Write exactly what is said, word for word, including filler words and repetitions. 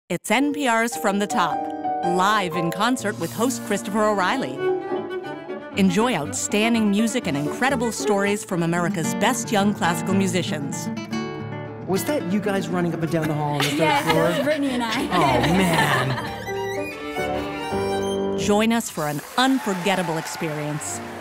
It's N P R's From the Top, live in concert with host Christopher O'Reilly. Enjoy outstanding music and incredible stories from America's best young classical musicians. Was that you guys running up and down the hall on the third yes, floor? Yes, that was Renée and I. Oh, man. Join us for an unforgettable experience.